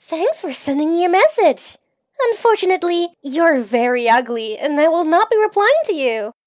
Thanks for sending me a message. Unfortunately, you're very ugly and I will not be replying to you.